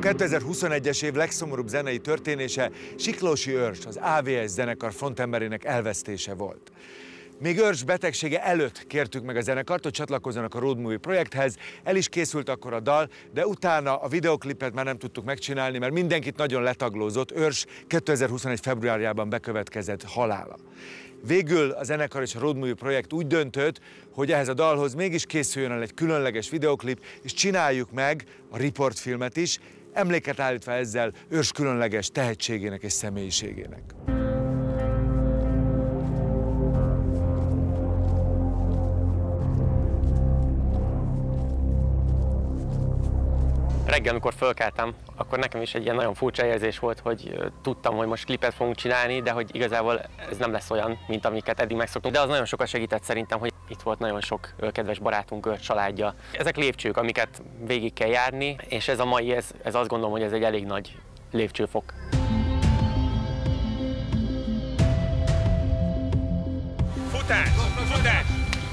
2021-es év legszomorúbb zenei történése Siklósi Őrs, az AVS zenekar frontemberének elvesztése volt. Még Őrs betegsége előtt kértük meg a zenekart, hogy csatlakozzanak a Road Movie projekthez, el is készült akkor a dal, de utána a videoklipet már nem tudtuk megcsinálni, mert mindenkit nagyon letaglózott. Őrs 2021. februárjában bekövetkezett halála. Végül a zenekar és a Road Movie projekt úgy döntött, hogy ehhez a dalhoz mégis készüljön el egy különleges videoklip, és csináljuk meg a riportfilmet is, emléket állítva ezzel Őrs különleges tehetségének és személyiségének. Reggel, amikor fölkeltem, akkor nekem is egy ilyen nagyon furcsa érzés volt, hogy tudtam, hogy most klipet fogunk csinálni, de hogy igazából ez nem lesz olyan, mint amiket eddig megszoktunk. De az nagyon sokat segített szerintem, hogy itt volt nagyon sok kedves barátunk, családja. Ezek lépcsők, amiket végig kell járni, és ez a mai, ez azt gondolom, hogy ez egy elég nagy lépcsőfok. Futás! Futás!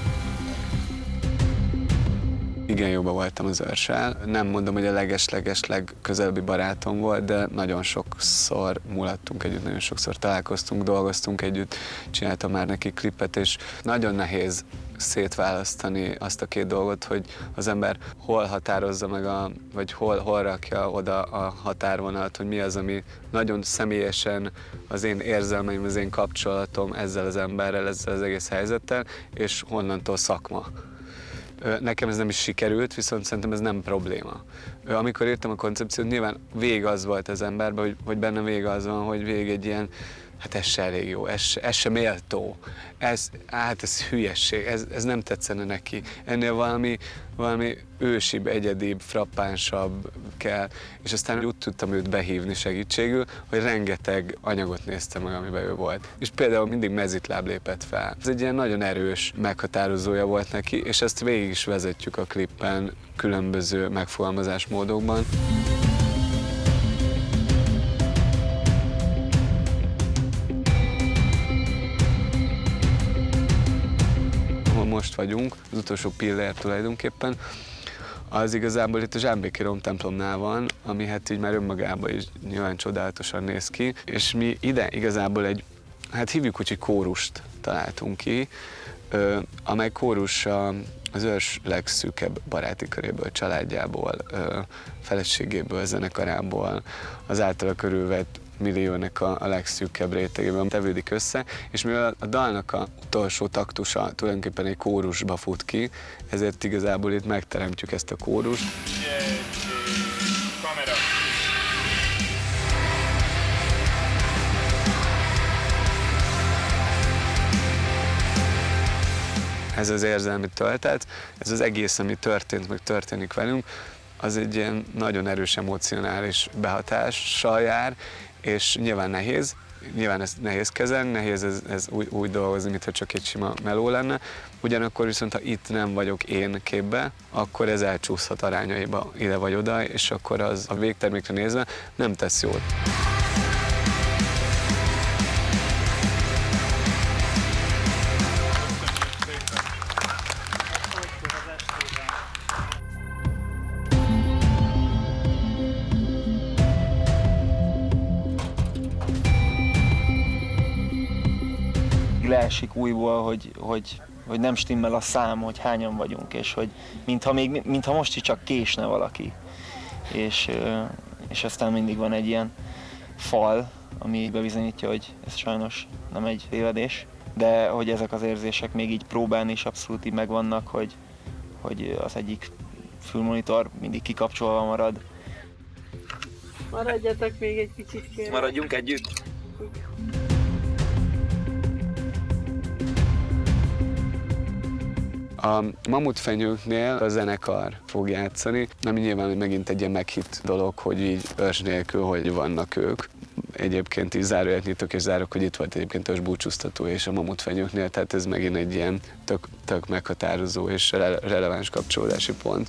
Igen, jóban voltam az Őrssel. Nem mondom, hogy a leges-leges legközelebbi barátom volt, de nagyon sokszor mulattunk együtt, nagyon sokszor találkoztunk, dolgoztunk együtt, csináltam már neki klipet, és nagyon nehéz szétválasztani azt a két dolgot, hogy az ember hol határozza meg, vagy hol rakja oda a határvonalat, hogy mi az, ami nagyon személyesen az én érzelmeim, az én kapcsolatom ezzel az emberrel, ezzel az egész helyzettel, és honnantól szakma. Nekem ez nem is sikerült, viszont szerintem ez nem probléma. Amikor írtam a koncepciót, nyilván végig az volt az emberben, hogy bennem végig az van, hogy végig egy ilyen, hát ez se elég jó, ez se méltó, ez hülyesség, ez nem tetszene neki. Ennél valami ősibb, egyedibb, frappánsabb kell, és aztán úgy tudtam őt behívni segítségül, hogy rengeteg anyagot néztem meg, amiben ő volt. És például mindig mezitláb lépett fel. Ez egy ilyen nagyon erős meghatározója volt neki, és ezt végig is vezetjük a klippen különböző megfogalmazásmódokban. Most vagyunk, az utolsó pillér tulajdonképpen, az igazából itt a Zsámbéki Rom templomnál van, ami hát így már önmagában is nyilván csodálatosan néz ki, és mi ide igazából hát hívjuk úgy, hogy kórust találtunk ki, amely kórus az Őrs legszűkebb baráti köréből, családjából, feleségéből, zenekarából, az általa körülvett milliónak a legszűkebb rétegében tevődik össze, és mivel a dalnak a utolsó taktusa tulajdonképpen egy kórusba fut ki, ezért igazából itt megteremtjük ezt a kórust. Kamera! Ez az érzelmi töltet, ez az egész, ami történt, meg történik velünk, az egy ilyen nagyon erős emocionális behatással jár, és nyilván nehéz, ezt nehéz kezelni, nehéz ez úgy dolgozni, mintha csak egy sima meló lenne. Ugyanakkor viszont, ha itt nem vagyok én képbe, akkor ez elcsúszhat arányaiba ide vagy oda, és akkor az a végtermékre nézve nem tesz jót. Leesik újból, hogy nem stimmel a szám, hogy hányan vagyunk, és hogy mintha most is csak késne valaki. És aztán mindig van egy ilyen fal, ami bebizonyítja, hogy ez sajnos nem egy tévedés, de hogy ezek az érzések még így próbán is abszolút így megvannak, hogy az egyik fülmonitor mindig kikapcsolva marad. Maradjatok még egy kicsit, kérlek. Maradjunk együtt! A Mamutfenyőknél a zenekar fog játszani, ami nyilván megint egy ilyen meghitt dolog, hogy így Őrs nélkül, hogy vannak ők. Egyébként így zárójelet nyitok és zárok, hogy itt volt egyébként Őrs búcsúztató és a Mamutfenyőknél, tehát ez megint egy ilyen tök meghatározó és releváns kapcsolódási pont.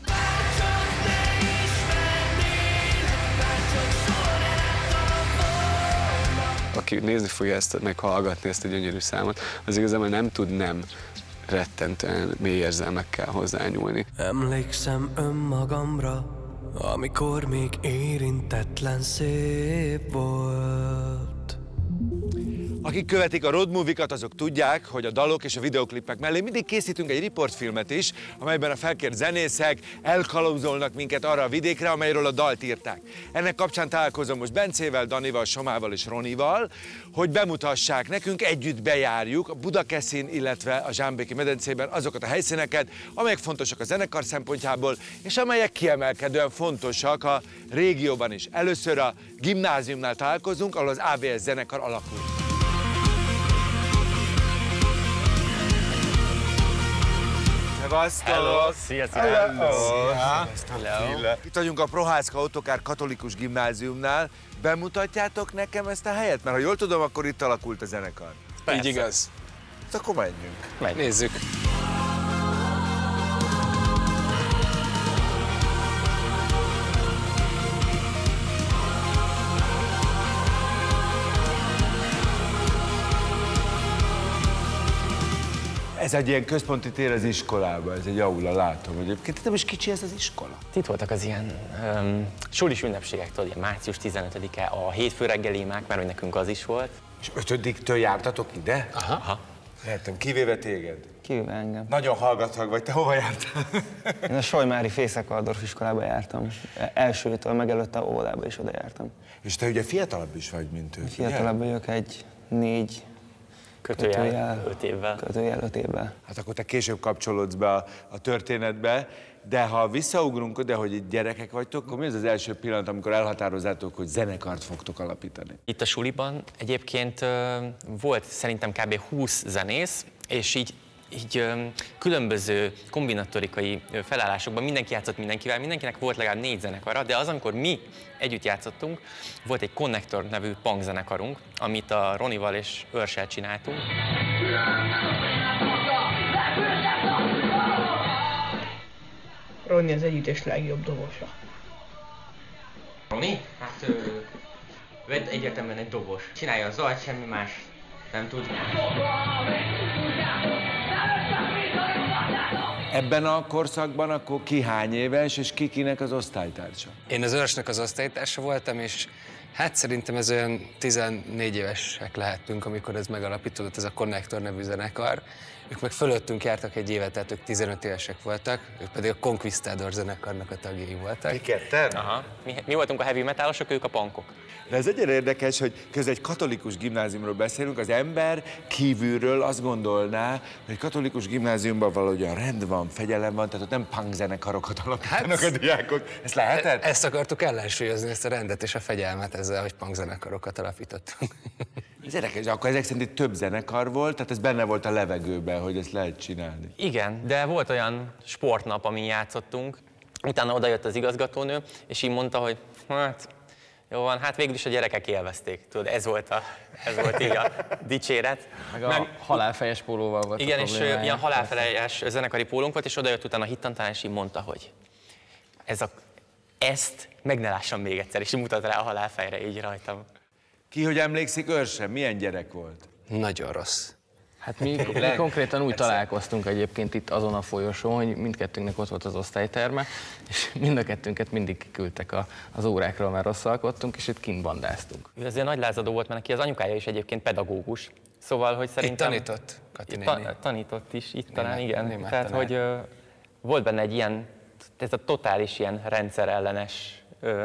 Aki nézni fogja ezt, meg hallgatni ezt a gyönyörű számot, az igazából nem tud nem rettentően mély érzelmekkel hozzányúlni. Emlékszem önmagamra, amikor még érintetlen szép volt. Akik követik a road movie-kat, azok tudják, hogy a dalok és a videoklipek mellé mindig készítünk egy riportfilmet is, amelyben a felkért zenészek elkalauzolnak minket arra a vidékre, amelyről a dalt írták. Ennek kapcsán találkozom most Bencével, Danival, Somával és Ronival, hogy bemutassák nekünk, együtt bejárjuk a Budakeszin, illetve a Zsámbéki medencében azokat a helyszíneket, amelyek fontosak a zenekar szempontjából, és amelyek kiemelkedően fontosak a régióban is. Először a gimnáziumnál találkozunk, ahol az AVS zenekar alakul. Hello! Sziasztok! Itt vagyunk a Prohászka Ottokár Katolikus Gimnáziumnál. Bemutatjátok nekem ezt a helyet? Mert ha jól tudom, akkor itt alakult a zenekar. Így igaz. Hát akkor menjünk. Nézzük. Ez egy ilyen központi tér az iskolában, ez egy aula, látom egyébként. Nem is kicsi ez az iskola. Itt voltak az ilyen sulis ünnepségektől, ilyen március 15-e, a hétfő reggeli imák, mert hogy nekünk az is volt. És 5-től jártatok ide? Aha. Értem, kivéve téged. Kivéve engem. Nagyon hallgatag vagy, te hova jártál? Én a Solymári Fészek-Waldorf iskolába jártam. Elsőtől meg előtte a óvodába is oda jártam. És te ugye fiatalabb is vagy, mint ők, Fiatalabb vagyok, egy 4 Kötőjel 5 évvel. Kötőjel 5 évvel. Hát akkor te később kapcsolódsz be a történetbe, de ha visszaugrunk oda, hogy itt gyerekek vagytok, akkor mi az az első pillanat, amikor elhatározzátok, hogy zenekart fogtok alapítani? Itt a suliban egyébként volt szerintem kb. 20 zenész, és így különböző kombinatorikai felállásokban mindenki játszott mindenkivel, mindenkinek volt legalább 4 zenekara, de az, amikor mi együtt játszottunk, volt egy Connector nevű punk zenekarunk, amit a Ronival és Őrssel csináltunk. Roni az együttes legjobb dobosa. Roni? Hát ő egyértelműen egy dobos. Csinálja a zajt, semmi más nem tud. Ebben a korszakban akkor ki hány éves, és kinek az osztálytársa? Én az Őrsnek az osztálytársa voltam, és hát szerintem ez olyan 14 évesek lehettünk, amikor ez megalapítódott, ez a Connector nevű zenekar. Ők meg fölöttünk jártak egy évet, tehát ők 15 évesek voltak, ők pedig a Conquistador zenekarnak a tagjai voltak. Mi ketten? Aha. Mi voltunk a heavy metalosok, ők a punkok. De ez egyre érdekes, hogy közben egy katolikus gimnáziumról beszélünk, az ember kívülről azt gondolná, hogy egy katolikus gimnáziumban valahogyan rend van, fegyelem van, tehát ott nem punk zenekarokat alapítanak a diákok. Ezt lehetett? Ezt akartuk ellensúlyozni, ezt a rendet és a fegyelmet ezzel, hogy punk zenekarokat alapítottunk. Ez érdekes, akkor ezek szerint több zenekar volt, tehát ez benne volt a levegőben, hogy ezt lehet csinálni. Igen, de volt olyan sportnap, amin játszottunk, utána odajött az igazgatónő, és így mondta, hogy hát jó van, hát végül is a gyerekek élvezték. Tudod, ez volt így a dicséret. Meg a halálfejes pólóval volt. Igen, és ilyen halálfejes zenekari pólónk volt, és odajött utána a hittantán, és így mondta, hogy ezt meg ne lássam még egyszer, és így mutat rá a halálfejre így rajtam. Ki, hogy emlékszik Őrsre? Milyen gyerek volt? Nagyon rossz. Hát mi konkrétan úgy találkoztunk egyébként itt azon a folyosón, hogy mindkettőnknek ott volt az osztályterme, és mind a kettőnket mindig kiküldtek az órákról, mert rosszalkodtunk, és itt kint bandáztunk. Ő azért nagy lázadó volt, mert neki az anyukája is egyébként pedagógus. Szóval, hogy szerintem... Itt tanított, Kati néni. Tanított is, itt talán igen. német Tehát, tanár. hogy volt benne egy ilyen, ez a totális ilyen rendszerellenes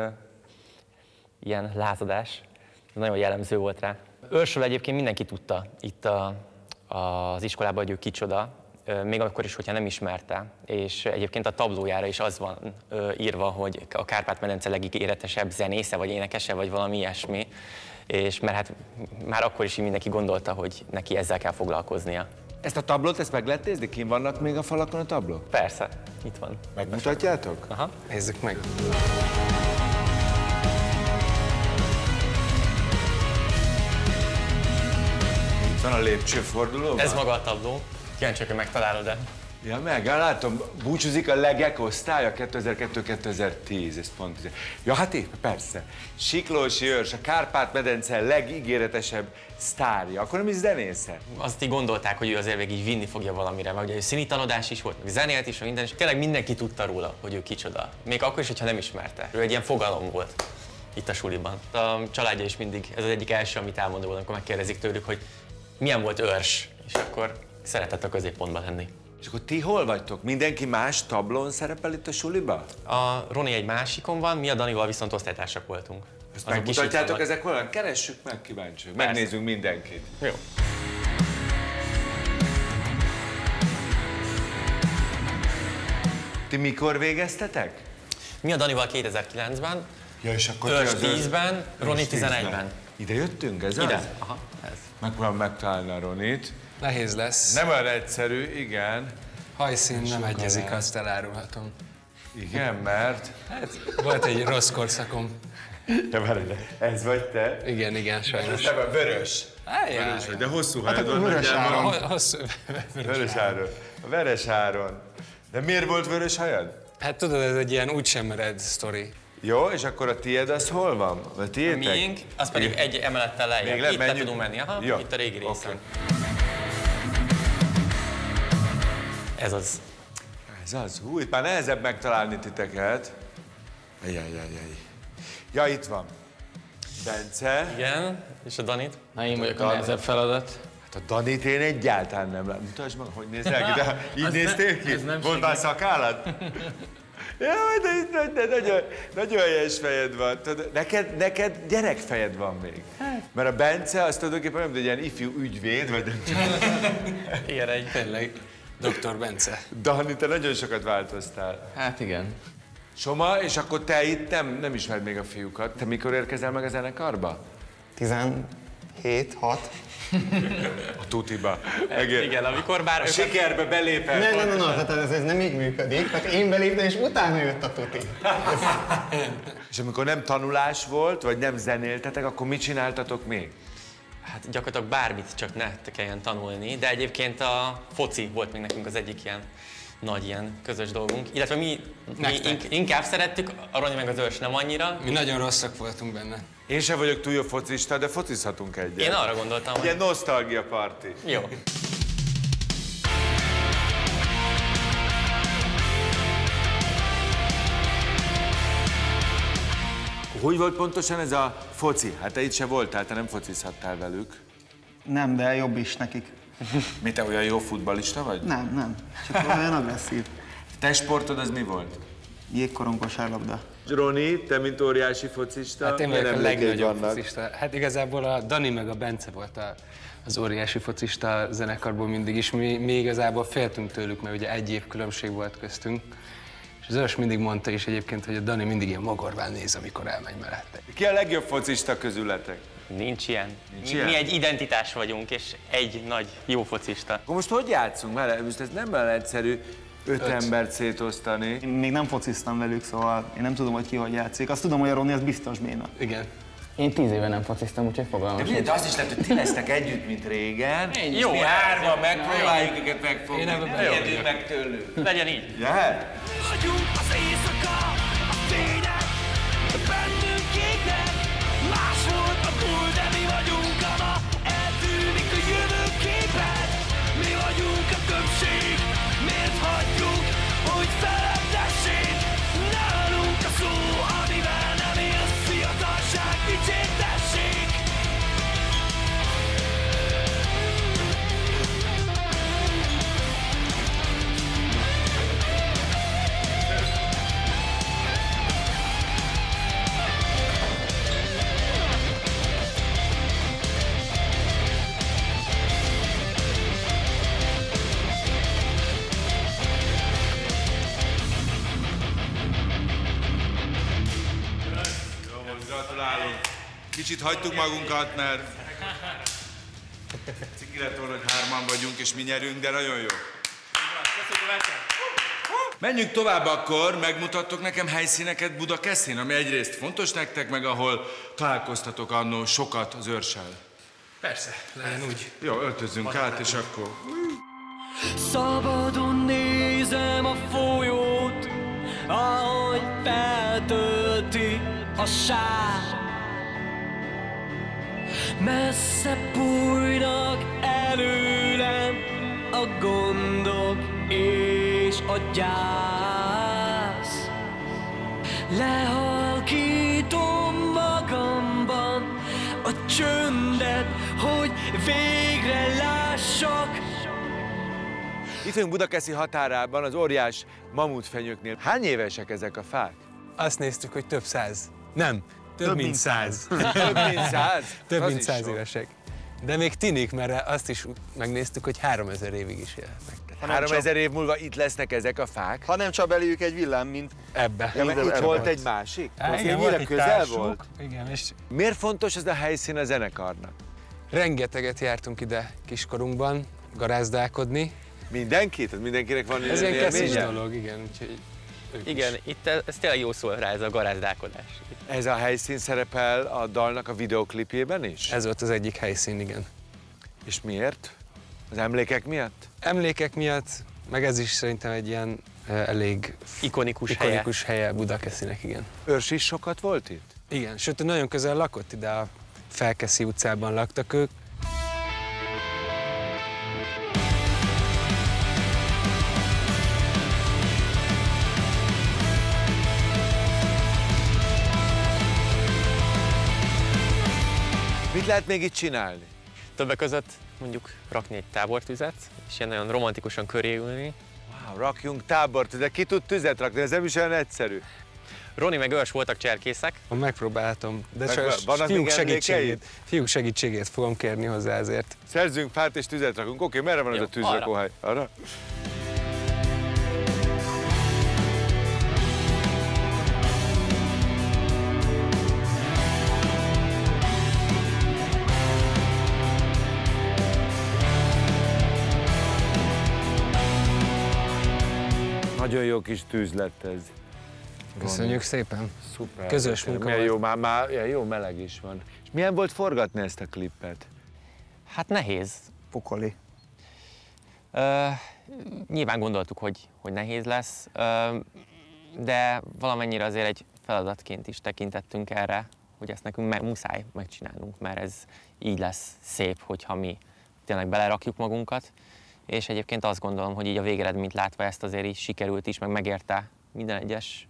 ilyen lázadás. Ez nagyon jellemző volt rá. Őrsről egyébként mindenki tudta itt az iskolában, hogy ő kicsoda, még akkor is, hogyha nem ismerte. És egyébként a tablójára is az van írva, hogy a Kárpát-medence legígéretesebb zenésze, vagy énekese, vagy valami ilyesmi. És mert hát már akkor is mindenki gondolta, hogy neki ezzel kell foglalkoznia. Ezt a tablót, ezt meg lehet nézni? Kint vannak még a falakon a tablók? Persze, itt van. Megmutatjátok? Aha. Nézzük meg. Itt van a lépcsőforduló. Ez maga a tabló. Kíváncsiak, hogy megtalálod-e. Ja, meg, látom, búcsúzik a Legek osztálya 2002-2010, ez pont. Ja, hát épp, persze. Siklósi Őrs, a Kárpát-medence legígéretesebb sztárja. Akkor nem is zenésze? Azt így gondolták, hogy ő azért végig így vinni fogja valamire, mert ugye ő színitanodás is volt, meg zenélt is, meg minden, és tényleg mindenki tudta róla, hogy ő kicsoda. Még akkor is, hogyha nem ismerte. Ő egy ilyen fogalom volt itt a suliban. A családja is mindig, ez az egyik első, amit elmondó, amikor megkérdezik tőlük, hogy milyen volt Őrs, és akkor szeretett a középpontban lenni. És akkor ti hol vagytok? Mindenki más tablón szerepel itt a suliba? A Roni egy másikon van, mi a Danival viszont osztálytársak voltunk. Ezt megmutatjátok ezek valami? Keressük meg, kíváncsi. Megnézzünk mindenkit. Jó. Ti mikor végeztetek? Mi a Danival 2009-ben, Ja, és akkor Őrs 10-ben, Roni 11-ben. Ide jöttünk, ez Ide? az? Aha, ez. Megpróbálom megtalálni a Ronit. Nehéz lesz. Nem olyan egyszerű, igen. Hajszín nem egyezik, azt elárulhatom. Igen, mert... Hát, volt egy rossz korszakom. Ja, várj, ez vagy te? Igen, sajnos. Te vagy vörös. Vörös vagy, de hosszú hajad van nagyjából. Hosszú. Vörös Áron. A Veres Áron. De miért volt vörös hajad? Hát tudod, ez egy ilyen úgysem mered sztori. Jó, és akkor a tiéd az hol van? A tiétek? Miénk, az pedig egy emelettel lejjebb. Itt le tudunk menni, aha, jó. Itt a régi részen. Ez az. Ez az. Hú, itt már nehezebb megtalálni titeket. Ajjajjajjaj. Ja, itt van. Bence. Igen, és a Danit. Na, én vagyok a nehezebb feladat. Hát a Danit én egyáltalán nem látom. Mutasd meg, hogy nézel ki, de így néztél ki? Volt már szakállad? Jaj, de nagyon helyes fejed van. Tudod, neked gyerekfejed van még. Mert a Bence az tulajdonképpen nem, hogy egy ilyen ifjú ügyvéd, vagy nem tudom. Igen, egy Tényleg, Dr. Bence. Dani, te nagyon sokat változtál. Hát igen. Soma, és akkor te itt nem ismered még a fiúkat. Te mikor érkezel meg a zenekarba? 17, 6. A tutiba. igen, amikor bár... A sikerbe belépett. Nem, tehát ez nem így működik. Tehát én beléptem, és utána jött a tuti. És amikor nem tanulás volt, vagy nem zenéltetek, akkor mit csináltatok még? Hát gyakorlatilag bármit, csak ne kelljen tanulni, de egyébként a foci volt még nekünk az egyik ilyen nagy ilyen közös dolgunk. Illetve mi inkább szerettük, a Roni meg az Őrs nem annyira. Mi nagyon rosszak voltunk benne. Én sem vagyok túl jó focista, de focizhatunk egyet. Én arra gondoltam, hogy... Ilyen nosztalgia party. Jó. Hogy volt pontosan ez a foci? Hát te itt se voltál, te nem focizhattál velük. Nem, de jobb is nekik. Mi, te olyan jó futballista vagy? Nem. Csak olyan agresszív. Te sportod az mi volt? Jégkorong kosárlabda. Roni, te mint óriási focista, Hát én vagyok a milyen legnagyobb vannak? focista. Hát igazából a Dani meg a Bence volt az óriási focista a zenekarból mindig is. Mi igazából féltünk tőlük, mert ugye egy év különbség volt köztünk. És az Őrs mindig mondta is egyébként, hogy a Dani mindig ilyen mogorván néz, amikor elmegy mellette. Ki a legjobb focista közületek? Nincs ilyen. ilyen? Mi egy identitás vagyunk, és egy nagy jó focista. Akkor most hogy játszunk? Mert most ez nem olyan egyszerű 5 embert szétosztani. Én még nem fociztam velük, szóval én nem tudom, hogy ki hogy játszik. Azt tudom, hogy a Roni az biztos béna. Igen. Én 10 éve nem fociztam, úgyhogy fogalmam sincs. De azt is lehet, hogy ti lesztek együtt, mint régen. Jó, mi hárman megpróbáljuk őket megfogni. Én ebben Ijedünk meg tőlük. Legyen így. Jöhet? Vagyunk az éjszaka, a fények, bennünk égnek. Más volt a múlt, de mi vagyunk a ma. Eltűnik a jövőképet. Mi vagyunk a többség. Miért hagyjuk, hogy feledessék? Nálunk a szó, amivel nem élsz. Fiatalság, dicsértessék. Gratulálunk. Kicsit hagytuk magunkat, mert ciki lett volna, hogy 3-an vagyunk és mi nyerünk, de nagyon jó. Menjünk tovább akkor, megmutattok nekem helyszíneket Budakeszin, ami egyrészt fontos nektek, meg ahol találkoztatok annó sokat az Őrssel. Persze, legyen úgy. Jó, öltözzünk át, és akkor... Szabadon nézem a folyót, ahogy feltölti a sár. Messze bújnak előlem a gondok és a gyász. Lehalkítom magamban a csöndet, hogy végre lássak. Itt vagyunk Budakeszi határában, az óriás mamutfenyőknél. Hány évesek ezek a fák? Azt néztük, hogy több száz. Nem, több mint 100. Több mint 100? Több Az mint is 100 sok. évesek. De még tinik, mert azt is megnéztük, hogy 3000 évig is élhetnek. 3000 év múlva itt lesznek ezek a fák? Ha nem csap beléjük egy villám, mint Ebbe. Ja, mert itt volt egy másik? Ennyire közel volt? Igen, és Miért fontos ez a helyszín a zenekarnak? rengeteget jártunk ide kiskorunkban garázdálkodni. Mindenki? Tehát mindenkinek van Ez ilyen keszis élménye? dolog, igen. Úgyhogy Igen, itt ez tényleg jó szól rá, ez a garázdálkodás. Ez a helyszín szerepel a dalnak a videoklipjében is? ez volt az egyik helyszín, igen. És miért? Az emlékek miatt? Emlékek miatt, meg ez is szerintem egy ilyen elég Ikonikus helye Budakeszinek, igen. Őrs is sokat volt itt? Igen, sőt, nagyon közel lakott ide, a Felkeszi utcában laktak ők. Mit lehet még itt csinálni? Többek között mondjuk rakni egy tábortüzet, és ilyen nagyon romantikusan körülni. Wow, rakjunk tábort, de ki tud tüzet rakni? Ez nem is olyan egyszerű. Roni meg Őrs voltak cserkészek. Megpróbáltam, de vannak még emlékeid? fiúk segítségét fogom kérni hozzá ezért. Szerzünk fát és tüzet rakunk. Oké, merre van ez Jó, a tűzrakóhely? Arra? Nagyon jó kis tűz lett ez. Köszönjük szépen. Szuper. Közös munka Milyen volt. jó, már jó meleg is van. És milyen volt forgatni ezt a klippet? Hát nehéz. pokoli. Nyilván gondoltuk, hogy nehéz lesz, de valamennyire azért egy feladatként is tekintettünk erre, hogy ezt nekünk muszáj megcsinálnunk, mert ez így lesz szép, hogyha mi tényleg belerakjuk magunkat. És egyébként azt gondolom, hogy így a végeredményt látva ezt azért is sikerült is, meg megérte minden egyes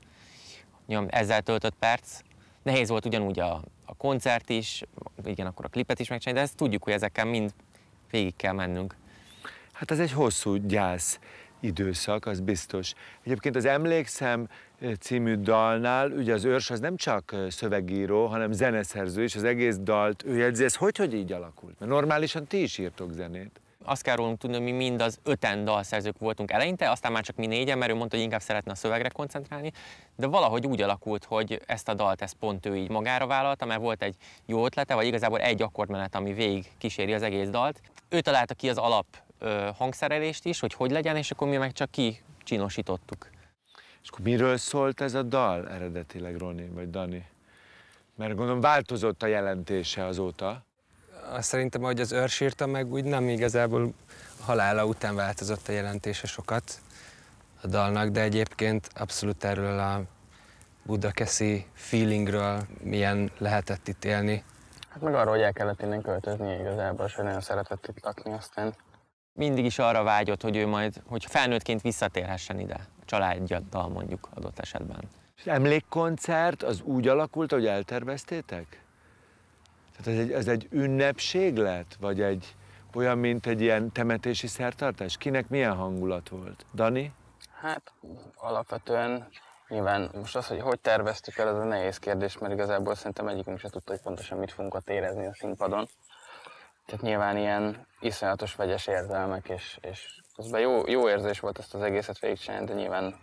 ezzel töltött perc. Nehéz volt ugyanúgy a koncert is, igen, akkor a klipet is megcsinálni, de ezt tudjuk, hogy ezekkel mind végig kell mennünk. Hát ez egy hosszú gyász időszak, az biztos. Egyébként az Emlékszem című dalnál, ugye az Őrs az nem csak szövegíró, hanem zeneszerző, és az egész dalt ő jegyzi. Ez hogy így alakult? Mert normálisan ti is írtok zenét. Azt kell rólunk tudni, hogy mi mind az 5 dalszerzők voltunk eleinte, aztán már csak mi 4-en, mert ő mondta, hogy inkább szeretne a szövegre koncentrálni, de valahogy úgy alakult, hogy ezt a dalt ezt pont ő így magára vállalta, mert volt egy jó ötlete, vagy igazából egy akkordmenet, ami végig kíséri az egész dalt. Ő találta ki az alap hangszerelést is, hogy legyen, és akkor mi meg csak kicsinosítottuk. És akkor miről szólt ez a dal eredetileg, Roni vagy Dani? Mert gondolom változott a jelentése azóta. Azt szerintem, ahogy az Őrs írta meg, úgy nem igazából a halála után változott a jelentése sokat a dalnak, de egyébként abszolút erről a budakeszi feelingről milyen lehetett itt élni. Hát meg arról, hogy el kellett innen költözni igazából, és nagyon szeretett itt lakni aztán. Mindig is arra vágyott, hogy ő majd, hogy felnőttként visszatérhessen ide, a családjaddal mondjuk adott esetben. És emlékkoncert az úgy alakult, ahogy elterveztétek? Tehát ez egy ünnepség lett? Vagy egy olyan, mint egy ilyen temetési szertartás? Kinek milyen hangulat volt? Dani? Hát alapvetően nyilván most az, hogy terveztük el, ez a nehéz kérdés, mert igazából szerintem egyikünk se tudta, hogy pontosan mit fogunk ott érezni a színpadon. Tehát nyilván ilyen iszonyatos vegyes érzelmek, és közben jó érzés volt ezt az egészet végigcsinálni, de nyilván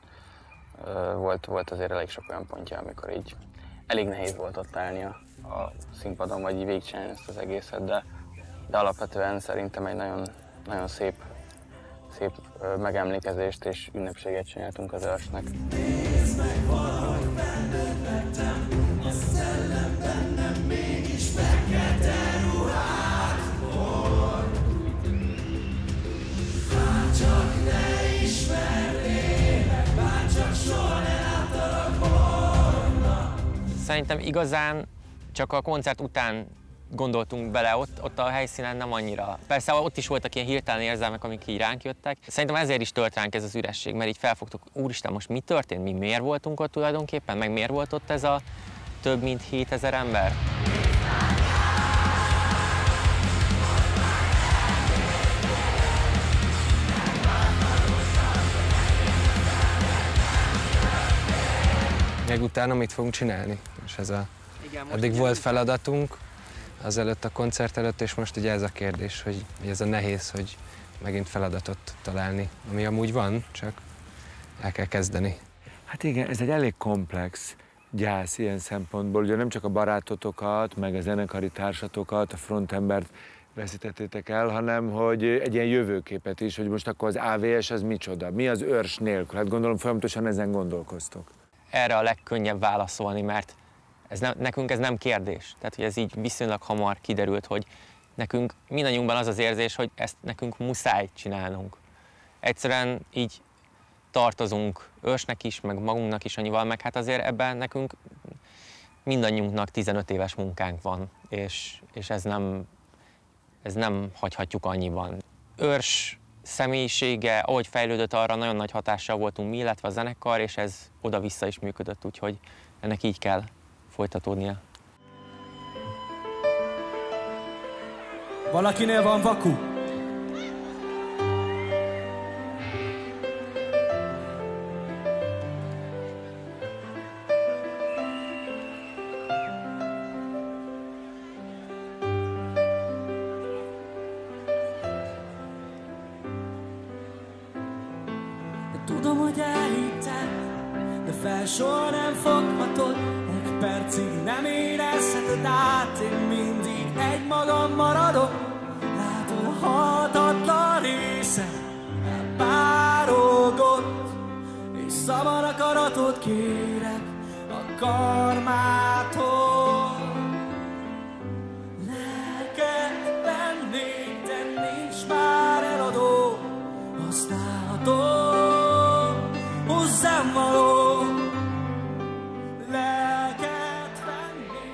volt azért elég sok olyan pontja, amikor így elég nehéz volt ott állni a színpadon, vagy így végigcsinálni ezt az egészet, de alapvetően szerintem egy nagyon, nagyon szép megemlékezést és ünnepséget csináltunk az Őrsnek. Szerintem igazán csak a koncert után gondoltunk bele, ott a helyszínen nem annyira. Persze ott is voltak ilyen hirtelen érzelmek, amik így ránk jöttek. Szerintem ezért is tölt ránk ez az üresség, mert így felfogtuk, úristen, most mi történt, mi miért voltunk ott tulajdonképpen, meg miért volt ott ez a több mint 7000 ember. Még utána mit fogunk csinálni? És ez addig volt feladatunk, azelőtt a koncert előtt, és most ugye ez a kérdés, hogy ez a nehéz, hogy megint feladatot találni, ami amúgy van, csak el kell kezdeni. Hát igen, ez egy elég komplex gyász ilyen szempontból. Ugye nem csak a barátotokat, meg a zenekari társatokat, a frontembert veszítettétek el, hanem hogy egy ilyen jövőképet is, hogy most akkor az AVS az micsoda, mi az őrs nélkül? Hát gondolom folyamatosan ezen gondolkoztok. Erre a legkönnyebb válaszolni, mert nekünk ez nem kérdés. Tehát, hogy ez így viszonylag hamar kiderült, hogy nekünk mindannyiunkban az az érzés, hogy ezt nekünk muszáj csinálnunk. Egyszerűen így tartozunk őrsnek is, meg magunknak is annyival, meg hát azért ebben nekünk mindannyiunknak 15 éves munkánk van, és ez nem hagyhatjuk annyiban. Őrs személyisége, ahogy fejlődött, arra nagyon nagy hatással voltunk mi, illetve a zenekar, és ez oda-vissza is működött, úgyhogy ennek így kell folytatódnia. Valakinél van vaku? Tudom, hogy elhitted, de fel soha nem foghatod. Egy percig nem érezheted át, én mindig egymagam maradok. Látod a halhatatlan része, elpárolgott, és szabad akaratot kérek a karmától. Lelkedben nékten nincs már eladó, használható. Hozzám való lelket venni.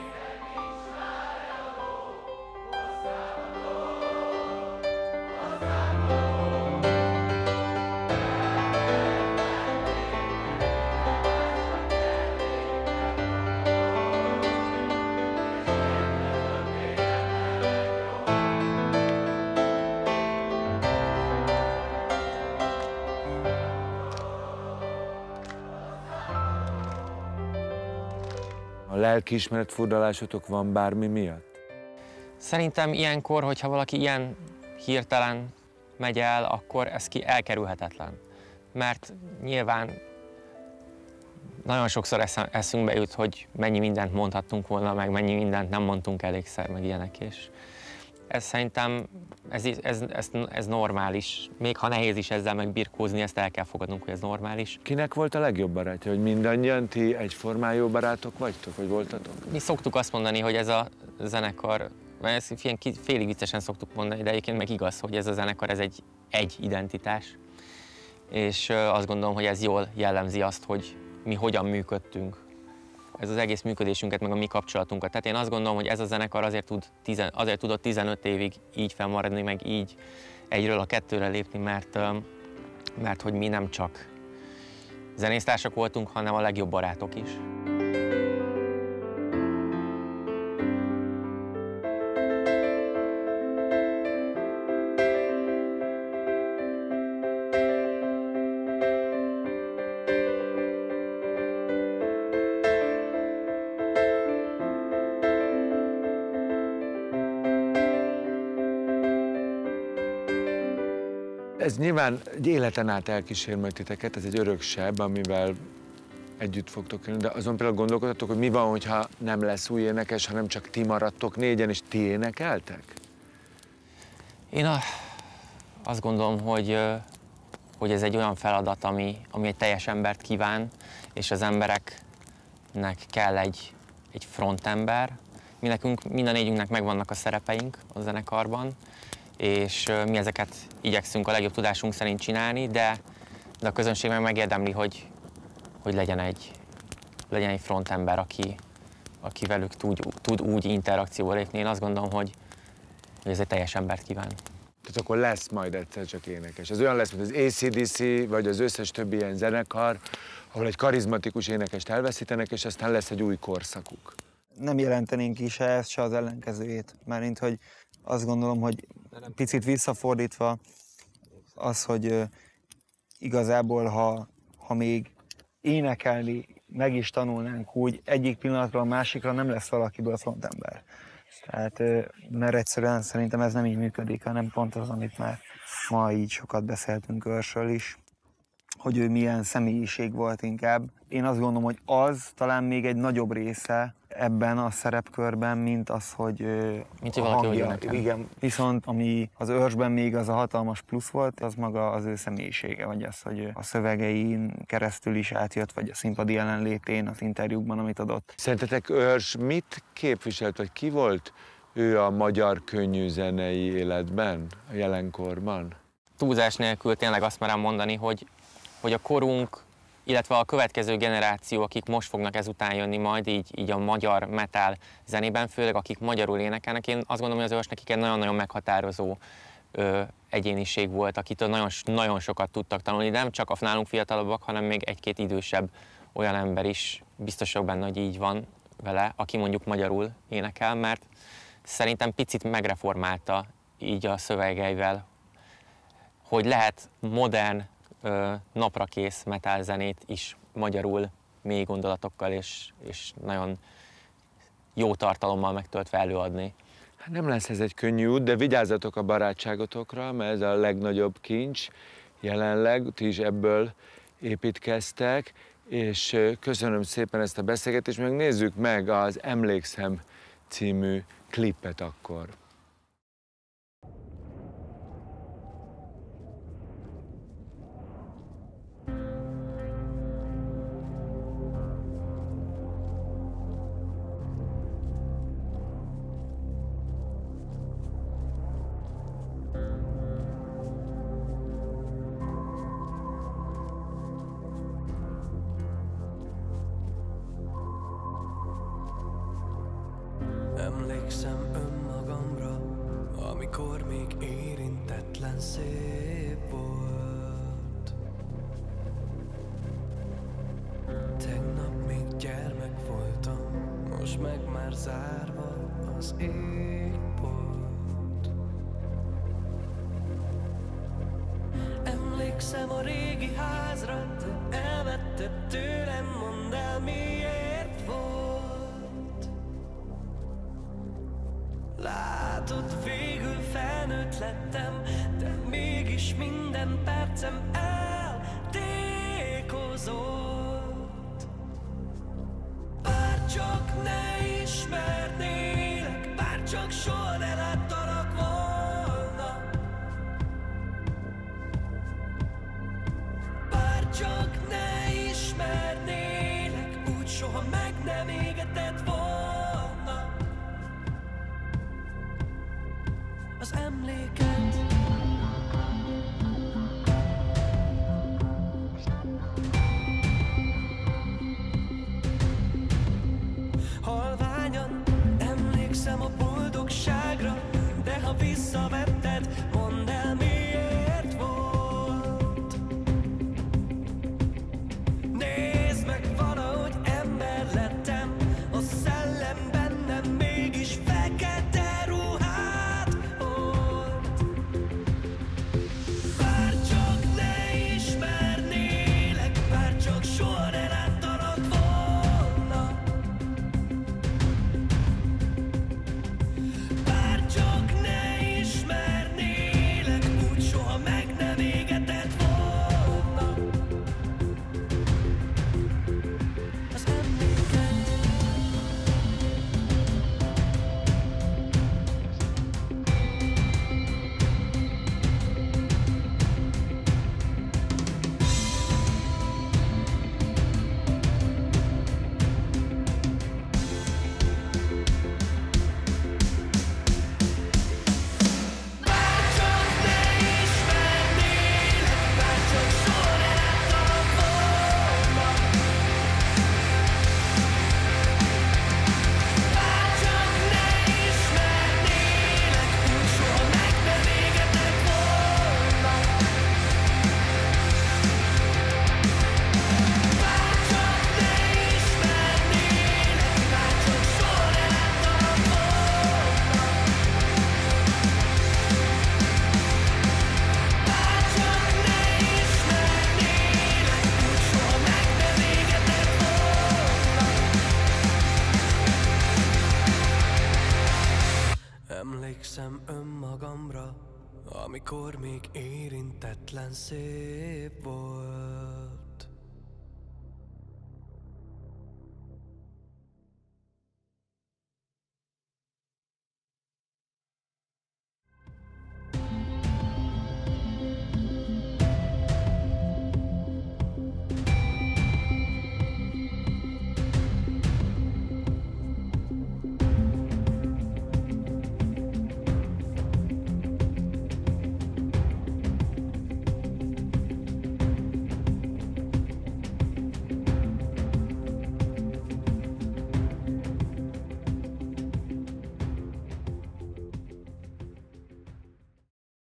A lelkiismeret furdalásotok van bármi miatt? Szerintem ilyenkor, hogyha valaki ilyen hirtelen megy el, akkor ez elkerülhetetlen. Mert nyilván nagyon sokszor eszünkbe jut, hogy mennyi mindent mondhattunk volna, meg mennyi mindent nem mondtunk elégszer, meg ilyenek. És ez szerintem ez normális. Még ha nehéz is ezzel megbirkózni, ezt el kell fogadnunk, hogy ez normális. Kinek volt a legjobb barátja? Hogy mindannyian ti egyformán jó barátok vagytok, vagy voltatok? Mi szoktuk azt mondani, hogy ez a zenekar, ezt félig viccesen szoktuk mondani, de egyébként meg igaz, hogy ez a zenekar ez egy identitás. És azt gondolom, hogy ez jól jellemzi azt, hogy mi hogyan működtünk. Ez az egész működésünket, meg a mi kapcsolatunkat. Tehát én azt gondolom, hogy ez a zenekar azért tudott 15 évig így fennmaradni, meg így egyről a kettőre lépni, mert hogy mi nem csak zenésztársak voltunk, hanem a legjobb barátok is. Ez nyilván egy életen át elkísér majd titeket, ez egy örök seb, amivel együtt fogtok élni, de azon például gondolkodhatok, hogy mi van, hogyha nem lesz új énekes, hanem csak ti maradtok négyen, és ti énekeltek? Én azt gondolom, hogy ez egy olyan feladat, ami egy teljes embert kíván, és az embereknek kell egy frontember. Mind a négyünknek megvannak a szerepeink a zenekarban, és mi ezeket igyekszünk a legjobb tudásunk szerint csinálni, de a közönség meg megérdemli, hogy legyen egy frontember, aki velük tud úgy interakcióba lépni. Én azt gondolom, hogy ez egy teljes embert kíván. Tehát akkor lesz majd egyszer csak énekes. Ez olyan lesz, mint az AC/DC, vagy az összes többi ilyen zenekar, ahol egy karizmatikus énekest elveszítenek, és aztán lesz egy új korszakuk. Nem jelentenénk ki se ezt, se az ellenkezőjét. Mármint, hogy azt gondolom, hogy picit visszafordítva az, hogy igazából, ha még énekelni meg is tanulnánk úgy, egyik pillanatról a másikra nem lesz valakiből frontember. Tehát, mert egyszerűen szerintem ez nem így működik, hanem pont az, amit már ma így sokat beszéltünk Őrsről is, hogy ő milyen személyiség volt inkább. Én azt gondolom, hogy az talán még egy nagyobb része ebben a szerepkörben, mint az, hogy mint a hangja. Igen. Viszont ami az Őrsben még az a hatalmas plusz volt, az maga az ő személyisége, vagy az, hogy a szövegein keresztül is átjött, vagy a színpadi jelenlétén, az interjúkban, amit adott. Szerintetek Őrs mit képviselt, vagy ki volt ő a magyar könnyűzenei életben, a jelenkorban? Túlzás nélkül tényleg azt merem mondani, hogy a korunk, illetve a következő generáció, akik most fognak ezután jönni majd így a magyar metal zenében, főleg akik magyarul énekelnek, én azt gondolom, hogy az Őrs nekik egy nagyon-nagyon meghatározó egyéniség volt, akitől nagyon sokat tudtak tanulni, de nem csak a nálunk fiatalabbak, hanem még egy-két idősebb olyan ember is, biztos vagyok benne, hogy így van vele, aki mondjuk magyarul énekel, mert szerintem picit megreformálta így a szövegeivel, hogy lehet modern, naprakész metal zenét is magyarul mély gondolatokkal és nagyon jó tartalommal megtöltve előadni. Hát nem lesz ez egy könnyű út, de vigyázzatok a barátságotokra, mert ez a legnagyobb kincs jelenleg, ti is ebből építkeztek, és köszönöm szépen ezt a beszélgetést, meg nézzük meg az Emlékszem című klippet akkor. Emlékszem önmagamra, amikor még érintetlen szép volt. Tegnap még gyermek voltam, most meg már zárva az égbolt. Emlékszem a régi házra, elvetted tőlem, mondd el miért volt. Látod, végül felnőtt lettem, de mégis minden percem eltékozott. Bárcsak ne ismernélek, bárcsak soha ne láttalak volna. Bárcsak ne ismernélek, úgy soha meg nem égetett volna. Az emléket. Halványan emlékszem a boldogságra, de ha visszavetted, mondd el miért volt. Nézd meg, valahogy ember lettem, a szellem bennem mégis fekete ruhát hord. Bárcsak ne ismernélek, bárcsak soha ne láttalak volna. Bárcsak ne ismernélek, amikor még érintetlen szép volt.